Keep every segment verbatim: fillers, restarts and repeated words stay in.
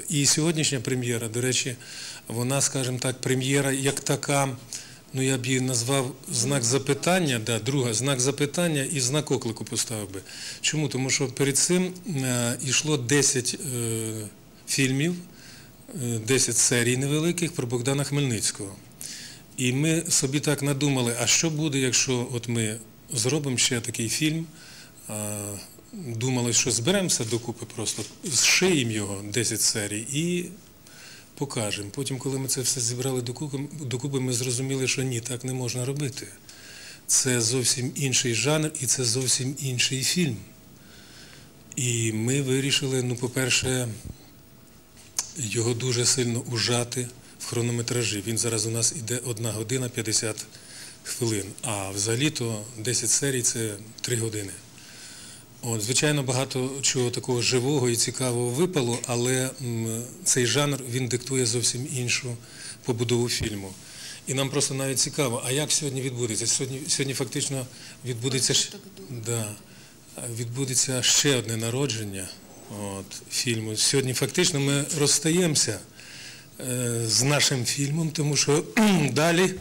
І сьогоднішня прем'єра, до речі, вона, скажімо так, прем'єра як така, ну я б її назвав знак запитання, да, друга, знак запитання і знак оклику поставив би. Чому? Тому що перед цим е, йшло десять е, фільмів, е, десять серій невеликих про Богдана Хмельницького. І ми собі так надумали, а що буде, якщо от ми зробимо ще такий фільм, е, думали, що зберемося докупи просто, зшиємо його, десять серій і покажемо. Потім, коли ми це все зібрали докупи, ми зрозуміли, що ні, так не можна робити. Це зовсім інший жанр і це зовсім інший фільм. І ми вирішили, ну, по-перше, його дуже сильно ужати в хронометражі. Він зараз у нас іде одна година п'ятдесят хвилин, а взагалі-то десять серій – це три години. От, звичайно, багато чого такого живого і цікавого випало, але м, цей жанр, він диктує зовсім іншу побудову фільму. І нам просто навіть цікаво, а як сьогодні відбудеться? Сьогодні, сьогодні фактично відбудеться, да, відбудеться ще одне народження от, фільму. Сьогодні фактично ми розстаємося е, з нашим фільмом, тому що далі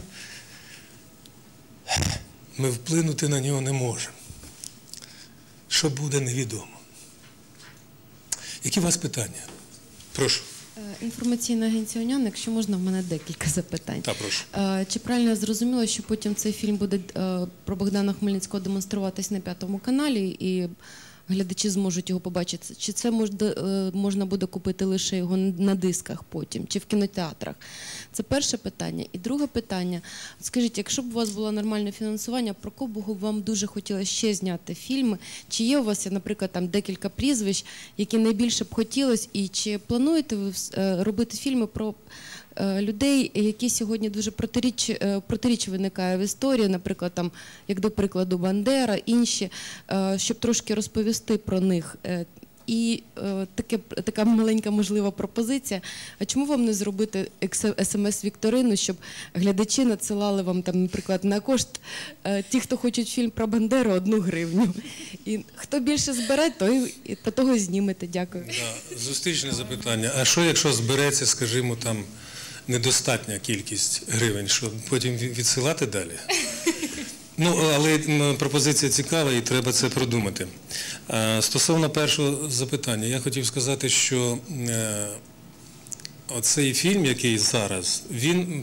ми вплинути на нього не можемо. Що буде, невідомо. Які у вас питання? Прошу. Інформаційна агенція «Унян», якщо можна, в мене декілька запитань. Так, прошу. Чи правильно я зрозуміла, що потім цей фільм буде про Богдана Хмельницького демонструватись на П'ятому каналі і глядачі зможуть його побачити? Чи це можна буде купити лише його на дисках потім, чи в кінотеатрах? Це перше питання. І друге питання. Скажіть, якщо б у вас було нормальне фінансування, про кого б вам дуже хотілося ще зняти фільми? Чи є у вас, наприклад, там декілька прізвищ, які найбільше б хотілося? І чи плануєте ви робити фільми про людей, які сьогодні дуже протиріч, протиріч виникає в історії, наприклад, там, як до прикладу Бандера, інші, щоб трошки розповісти про них. І таке, така маленька можлива пропозиція. А чому вам не зробити смс-вікторину, щоб глядачі надсилали вам, там, наприклад, на кошт ті, хто хочуть фільм про Бандеру, одну гривню. І хто більше збере, той і по того знімете. Дякую. Да, зустрічне запитання. А що, якщо збереться, скажімо, там, недостатня кількість гривень, щоб потім відсилати далі? Ну, але пропозиція цікава і треба це продумати. Стосовно першого запитання, я хотів сказати, що цей фільм, який зараз, він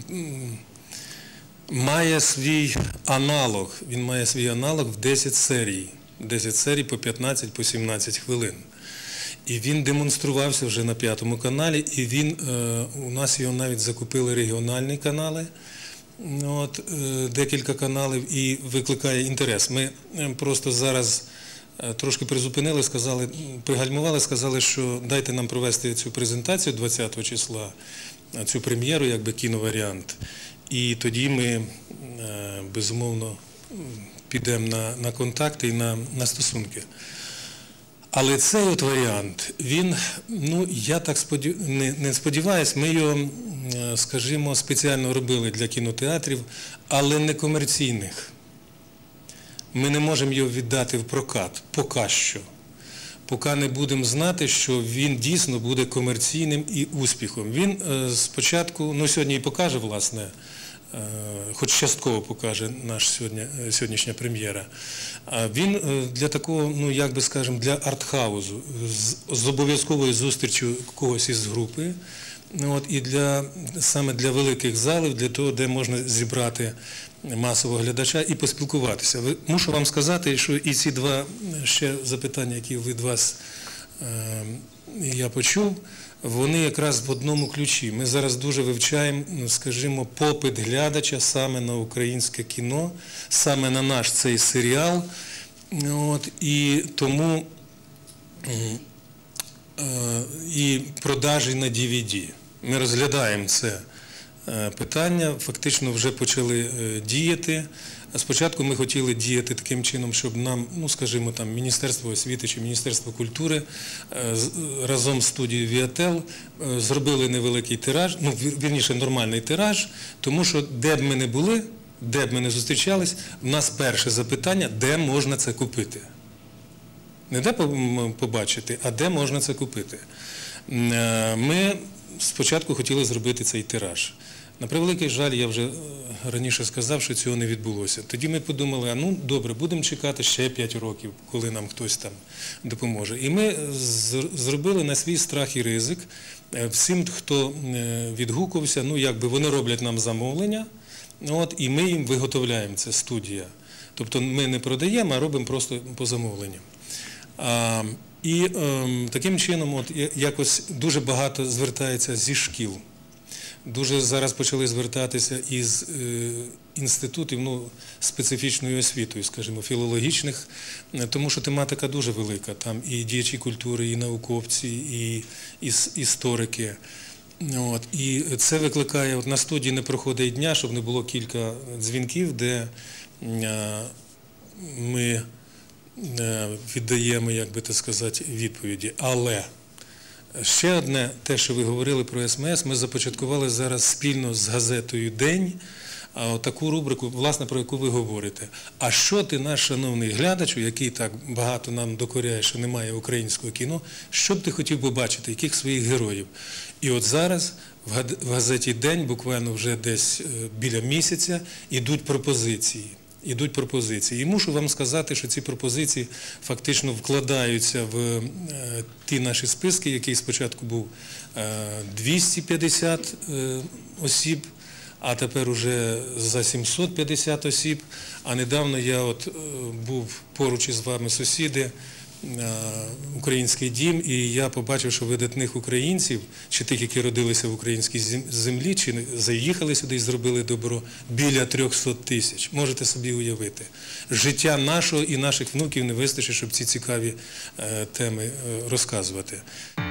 має свій аналог, він має свій аналог в десять серій, десять серій по п'ятнадцять, по сімнадцять хвилин. І він демонструвався вже на П'ятому каналі, і він, у нас його навіть закупили регіональні канали, от, декілька каналів, і викликає інтерес. Ми просто зараз трошки призупинили, сказали, пригальмували, сказали, що дайте нам провести цю презентацію двадцятого числа, цю прем'єру, якби кіноваріант. І тоді ми, безумовно, підемо на, на контакти і на, на стосунки. Але цей от варіант, він, ну, я так сподів... не, не сподіваюсь, ми його, скажімо, спеціально робили для кінотеатрів, але не комерційних. Ми не можемо його віддати в прокат, поки що. Поки не будемо знати, що він дійсно буде комерційним і успіхом. Він спочатку, ну, сьогодні і покаже, власне, хоч частково покаже наша сьогодні, сьогоднішня прем'єра. Він для такого, ну, як би, скажемо, для артхаузу, з, з обов'язковою зустрічю когось із групи, от, і для, саме для великих залів, для того, де можна зібрати масового глядача і поспілкуватися. Ви, мушу вам сказати, що і ці два ще запитання, які від вас е, я почув, вони якраз в одному ключі. Ми зараз дуже вивчаємо, скажімо, попит глядача саме на українське кіно, саме на наш цей серіал. От, і тому е, і продажі на ді ві ді. Ми розглядаємо це питання, фактично вже почали діяти. Спочатку ми хотіли діяти таким чином, щоб нам, ну, скажімо, там, Міністерство освіти чи Міністерство культури разом з студією «Віател» зробили невеликий тираж, ну, вірніше, нормальний тираж, тому що де б ми не були, де б ми не зустрічались, в нас перше запитання, де можна це купити. Не де побачити, а де можна це купити. Е, Ми спочатку хотіли зробити цей тираж. На превеликий жаль, я вже раніше сказав, що цього не відбулося. Тоді ми подумали, а ну добре, будемо чекати ще п'ять років, коли нам хтось там допоможе. І ми зробили на свій страх і ризик всім, хто відгукувався, ну якби вони роблять нам замовлення, от, і ми їм виготовляємо, це студія. Тобто ми не продаємо, а робимо просто по замовленням. А, і е, таким чином от, якось дуже багато звертається зі шкіл. Дуже зараз почали звертатися із е, інститутів, ну, специфічною освітою, скажімо, філологічних, тому що тематика дуже велика. Там і діячі культури, і науковці, і, і історики. От. І це викликає, от на студії не проходить дня, щоб не було кілька дзвінків, де е, ми е, віддаємо, як би так сказати, відповіді. Але ще одне, те, що ви говорили про ес ем ес, ми започаткували зараз спільно з газетою «День» таку рубрику, власне, про яку ви говорите. А що ти, наш шановний глядач, який так багато нам докоряє, що немає українського кіно, що б ти хотів побачити, яких своїх героїв? І от зараз в газеті «День», буквально вже десь біля місяця, ідуть пропозиції. Ідуть пропозиції. І мушу вам сказати, що ці пропозиції фактично вкладаються в ті наші списки, який спочатку був двісті п'ятдесят осіб, а тепер уже за сімсот п'ятдесят осіб. А недавно я от був поруч із вами сусіди, Український дім, і я побачив, що видатних українців, чи тих, які родилися в українській землі, чи заїхали сюди і зробили добро, біля трьохсот тисяч. Можете собі уявити. Життя нашого і наших внуків не вистачить, щоб ці цікаві теми розказувати.